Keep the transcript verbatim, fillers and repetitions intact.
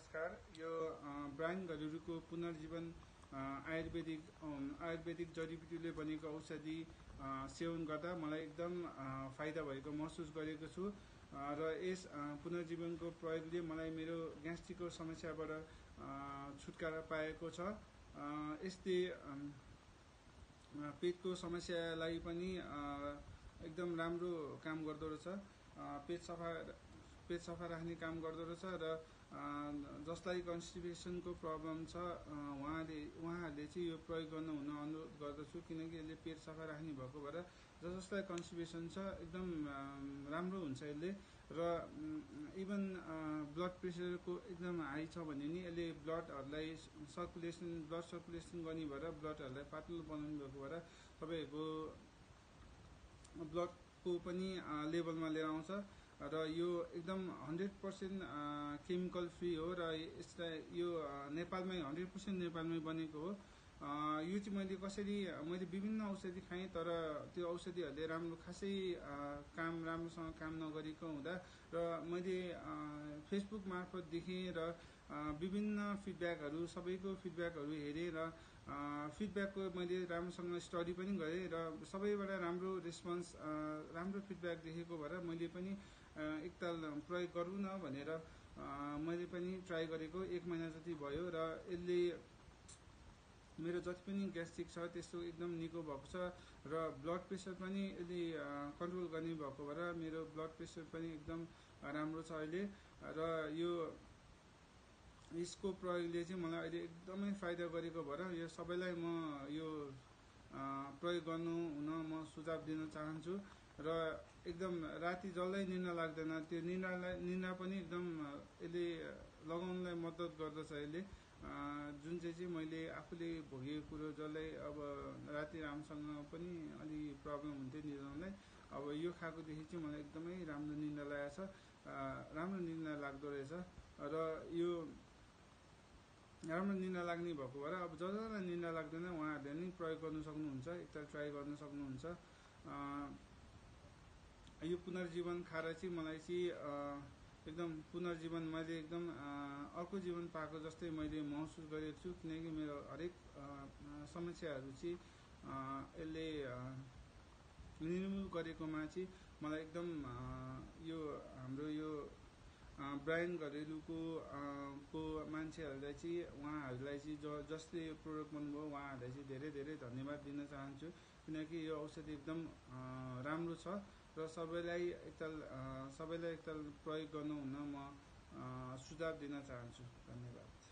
नमस्कार। यो ब्रायन घरेलुको पुनर्जीवन आयुर्वेदिक आयुर्वेदिक जडीबुटीले बनेको औषधि सेवन गर्दा मलाई एकदम फाइदा भएको महसुस गरेको छु र यस पुनर्जीवनको प्रयोगले मलाई मेरो ग्यास्ट्रिकको समस्याबाट छुटकारा पाएको छ। यसले पेटको समस्यालाई पनि एकदम राम्रो काम गर्दो रहेछ। पेट सफा पेट सफा राख्ने काम गर्दो रहेछ र जसलाई कन्स्टिपेसनको प्रब्लम छ उहाँले उहाँहरूले चाहिँ यो प्रयोग गर्न हुन अनुरोध गर्दछु, किनकि यसले पेट सफा राख्ने भएको भएर जस जसलाई कन्स्टिपेसन छ एकदम राम्रो हुन्छ यसले। र इभन ब्लड प्रेसरको एकदम हाई छ भने नि यसले ब्लडहरूलाई सर्कुलेसन ब्लड सर्कुलेसन गर्ने भएर ब्लडहरूलाई पातलो बनाउने भएको भएर तपाईँहरूको ब्लडको पनि लेभलमा लिएर आउँछ र यो एकदम हन्ड्रेड पर्सेन्ट केमिकल फ्री हो र यसलाई यो नेपालमै हन्ड्रेड पर्सेन्ट नेपालमै बनेको हो। यो चाहिँ मैले कसरी मैले विभिन्न औषधि खाएँ, तर त्यो औषधिहरूले राम्रो खासै काम राम्रोसँग काम नगरेको हुँदा र मैले फेसबुक मार्फत देखेँ र विभिन्न फिडब्याकहरू सबैको फिडब्याकहरू हेरेँ र फिडब्याकको मैले राम्रोसँग स्टडी पनि गरेँ र सबैबाट राम्रो रेस्पोन्स राम्रो फिडब्याक देखेको भएर मैले पनि एकताल प्रयोग गरौँ न भनेर मैले पनि ट्राई गरेको। एक महिना जति भयो र यसले मेरो जति पनि ग्यास्ट्रिक छ त्यस्तो एकदम निको भएको छ र ब्लड प्रेसर पनि यसले कन्ट्रोल गर्ने भएको भएर मेरो ब्लड प्रेसर पनि एकदम राम्रो छ अहिले। र यो यसको प्रयोगले चाहिँ मलाई अहिले एकदमै फाइदा गरेको भएर यो सबैलाई म यो प्रयोग गर्नु हुन म सुझाव दिन चाहन्छु। र एकदम राति जल्दै निद्रा लाग्दैन, त्यो निद्रालाई निद्रा पनि एकदम यसले लगाउनलाई मद्दत गर्दछ। यसले जुन चाहिँ चाहिँ मैले आफूले भोगेको कुरो जसलाई अब राति राम्रोसँग पनि अलि प्रब्लम हुन्थ्यो निद्राउनलाई, अब यो खाएकोदेखि चाहिँ मलाई एकदमै राम्रो निद्रा लागेको छ, राम्रो निद्रा लाग्दो रहेछ। र यो राम्रो निद्रा लाग्ने भएको भएर अब ज जसलाई निद्रा लाग्दैन उहाँहरूले नै प्रयोग गर्नु सक्नुहुन्छ, एकताल ट्राई गर्न सक्नुहुन्छ। यो पुनर्जीवन खाएर चाहिँ मलाई चाहिँ एकदम पुनर्जीवन मैले एकदम अर्को जीवन पाएको जस्तै मैले महसुस गरेको छु, किनकि मेरो हरेक समस्याहरू चाहिँ यसले निर्मूल गरेकोमा चाहिँ मलाई एकदम यो हाम्रो यो ब्रायन घरेलुको को मान्छेहरूलाई चाहिँ उहाँहरूलाई चाहिँ ज जसले प्रयोग गर्नुभयो उहाँहरूलाई चाहिँ धेरै धेरै धन्यवाद दिन चाहन्छु, किनकि यो औषधि एकदम राम्रो छ र सबैलाई एकताल सबैलाई एकताल प्रयोग गर्नु हुन म सुझाव दिन चाहन्छु। धन्यवाद।